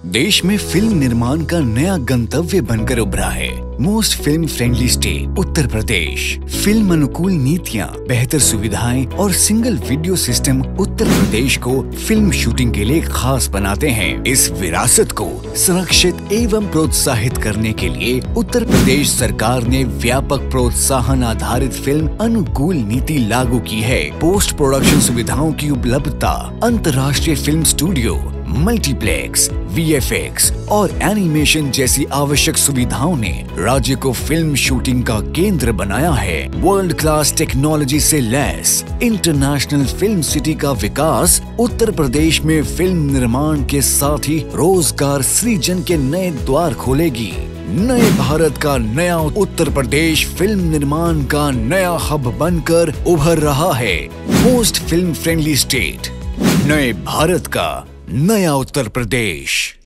देश में फिल्म निर्माण का नया गंतव्य बनकर उभरा है most film friendly state Uttar Pradesh. Film अनुकूल नीतियां, बेहतर सुविधाएं और single video system Uttar Pradesh को फिल्म शूटिंग के लिए खास बनाते हैं। इस विरासत को संरक्षित एवं प्रोत्साहित करने के लिए उत्तर प्रदेश सरकार ने व्यापक प्रोत्साहन आधारित फिल्म अनुकूल नीति लागू की है। पोस्ट प्रोडक्शन सुविधाओं की उपलब्धता, अंतर्राष्ट्रीय फिल्म स्टूडियो, मल्टीप्लेक्स, VFX और एनिमेशन जैसी आवश्यक सुविधाओं ने राज्य को फिल्म शूटिंग का केंद्र बनाया है। वर्ल्ड क्लास टेक्नोलॉजी से लैस इंटरनेशनल फिल्म सिटी का विकास उत्तर प्रदेश में फिल्म निर्माण के साथ ही रोजगार सृजन के नए द्वार खोलेगी। नए भारत का नया उत्तर प्रदेश फिल्म निर्माण का नया हब बनकर उभर रहा है। मोस्ट फिल्म फ्रेंडली स्टेट, नए भारत का नया उत्तर प्रदेश।